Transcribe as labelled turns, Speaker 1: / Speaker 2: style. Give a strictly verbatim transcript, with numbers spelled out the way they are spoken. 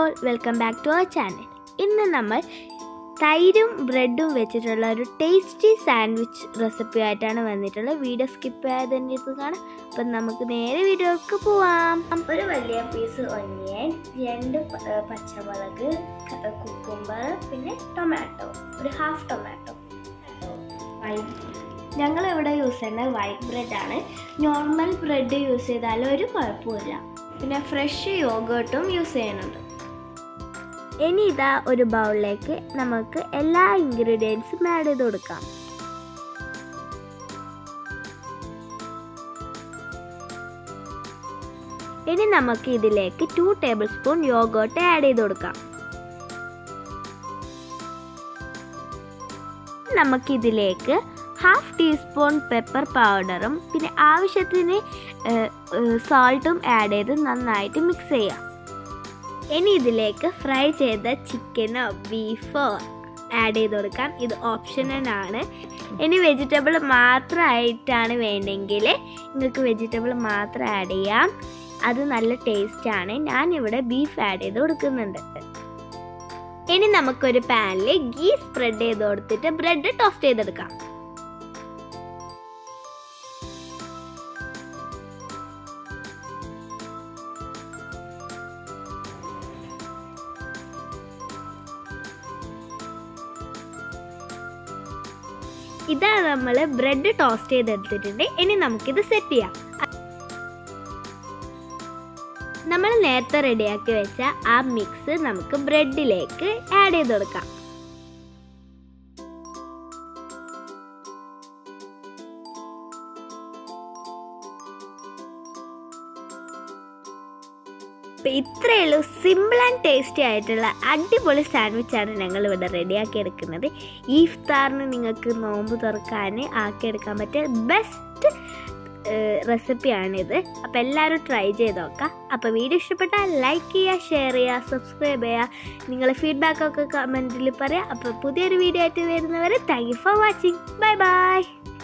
Speaker 1: all, welcome back to our channel. ഇന്ന് നമ്മൾ തൈരും ബ്രെഡും വെച്ചിട്ടുള്ള ഒരു ടേസ്റ്റി സാൻഡ്വിച്ച് റെസിപ്പി ആയിട്ടാണ് വന്നിട്ടുള്ളത്. വീഡിയോ സ്കിപ്പ് ചെയ്യാതെ തന്നെ ഇത് കാണാം. അപ്പം നമുക്ക് നേരെ വീഡിയോക്ക് പോവാം. ഒരു വലിയ പീസ് ഒനിയൻ, രണ്ട് പച്ചമുളക്, കുക്കുംബർ, പിന്നെ ടൊമാറ്റോ, ഒരു ഹാഫ് ടൊമാറ്റോ. ഞങ്ങളിവിടെ യൂസ് ചെയ്യുന്നത് വൈറ്റ് ബ്രെഡാണ്. നോർമൽ ബ്രെഡ് യൂസ് ചെയ്താലും ഒരു കുഴപ്പമില്ല. പിന്നെ ഫ്രഷ് യോഗേർട്ടും യൂസ് ചെയ്യുന്നുണ്ട്. ഇനി ഇതാ ഒരു ബൗളിലേക്ക് നമുക്ക് എല്ലാ ഇൻഗ്രീഡിയൻസും ആഡ് ചെയ്ത് കൊടുക്കാം. ഇനി നമുക്ക് ഇതിലേക്ക് two tablespoon yogurt add ചെയ്ത് കൊടുക്കാം. നമുക്കിതിലേക്ക് ഹാഫ് ടീസ്പൂൺ പെപ്പർ പൗഡറും പിന്നെ ആവശ്യത്തിന് സോൾട്ടും ആഡ് ചെയ്ത് നന്നായിട്ട് മിക്സ് ചെയ്യാം. ഇനി ഇതിലേക്ക് ഫ്രൈ ചെയ്ത ചിക്കനോ ബീഫോ ആഡ് ചെയ്ത് കൊടുക്കാം. ഇത് ഓപ്ഷണലാണ്. ഇനി വെജിറ്റബിൾ മാത്രമായിട്ടാണ് വേണമെങ്കിൽ നിങ്ങൾക്ക് വെജിറ്റബിൾ മാത്രം ആഡ് ചെയ്യാം. അത് നല്ല ടേസ്റ്റാണ്. ഞാനിവിടെ ബീഫ് ആഡ് ചെയ്ത് കൊടുക്കുന്നുണ്ട്. ഇനി നമുക്കൊരു പാനിൽ ഗീ സ്പ്രെഡ് ചെയ്ത് കൊടുത്തിട്ട് ബ്രെഡ് ടോസ്റ്റ് ചെയ്തെടുക്കാം. ഇതാണ് നമ്മൾ ബ്രെഡ് ടോസ്റ്റ് ചെയ്തെടുത്തിട്ടുണ്ട്. ഇനി നമുക്കിത് സെറ്റ് ചെയ്യാം. നമ്മൾ നേരത്തെ റെഡിയാക്കി വെച്ച ആ മിക്സ് നമുക്ക് ബ്രെഡിലേക്ക് ആഡ് ചെയ്ത് കൊടുക്കാം. ഇത്രയേ ഉള്ളൂ. സിമ്പിൾ ആൻഡ് ടേസ്റ്റി ആയിട്ടുള്ള അടിപൊളി സാൻഡ്വിച്ചാണ് ഞങ്ങൾ ഇവിടെ റെഡിയാക്കി എടുക്കുന്നത്. ഈ ഇഫ്താറിന് നിങ്ങൾക്ക് നോമ്പ് തുറക്കാൻ ആക്കിയെടുക്കാൻ പറ്റിയ ബെസ്റ്റ് റെസിപ്പിയാണിത്. അപ്പോൾ എല്ലാവരും ട്രൈ ചെയ്ത് നോക്കാം. അപ്പോൾ വീഡിയോ ഇഷ്ടപ്പെട്ടാൽ ലൈക്ക് ചെയ്യുക, ഷെയർ ചെയ്യുക, സബ്സ്ക്രൈബ് ചെയ്യുക. നിങ്ങളുടെ ഫീഡ്ബാക്കൊക്കെ കമൻറ്റിൽ പറയാം. അപ്പോൾ പുതിയൊരു വീഡിയോ ആയിട്ട് വരുന്നവരെ thank you for watching. Bye by.